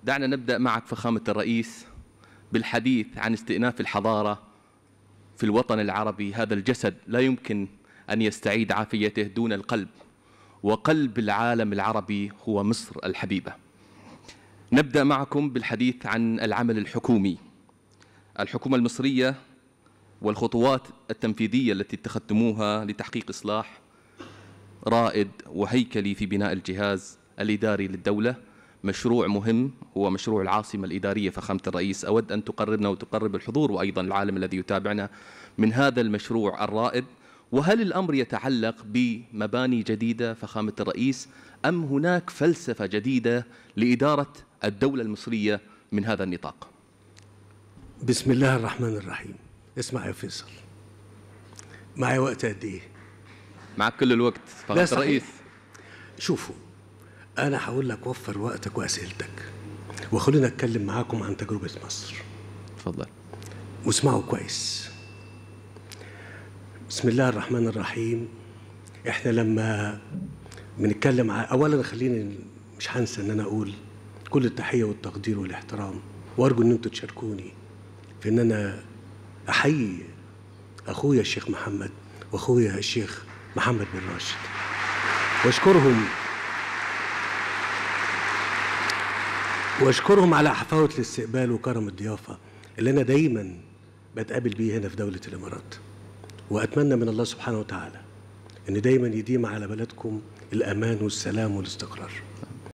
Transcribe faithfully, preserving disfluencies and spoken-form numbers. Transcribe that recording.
دعنا نبدأ معك فخامة الرئيس بالحديث عن استئناف الحضارة في الوطن العربي. هذا الجسد لا يمكن أن يستعيد عافيته دون القلب، وقلب العالم العربي هو مصر الحبيبة. نبدأ معكم بالحديث عن العمل الحكومي. الحكومة المصرية والخطوات التنفيذية التي اتخذتموها لتحقيق إصلاح رائد وهيكلي في بناء الجهاز الإداري للدولة مشروع مهم، هو مشروع العاصمة الإدارية. فخامة الرئيس، أود أن تقربنا وتقرب الحضور وأيضا العالم الذي يتابعنا من هذا المشروع الرائد. وهل الأمر يتعلق بمباني جديدة فخامة الرئيس، أم هناك فلسفة جديدة لإدارة الدولة المصرية من هذا النطاق؟ بسم الله الرحمن الرحيم. اسمع يا فيصل، معي وقت قد إيه؟ معك كل الوقت فخامة الرئيس. شوفوا، أنا هقول لك وفر وقتك وأسئلتك، وخلينا أتكلم معاكم عن تجربة مصر. تفضل. واسمعوا كويس. بسم الله الرحمن الرحيم. إحنا لما بنتكلم ع... أولا خليني مش هنسى إن أنا أقول كل التحية والتقدير والاحترام، وأرجو إن أنتوا تشاركوني في إن أنا أحيي أخويا الشيخ محمد وأخويا الشيخ محمد بن راشد، وأشكرهم واشكرهم على حفاوة الاستقبال وكرم الضيافة اللي أنا دايما بتقابل بيه هنا في دولة الإمارات. وأتمنى من الله سبحانه وتعالى إن دايما يديم على بلدكم الأمان والسلام والاستقرار.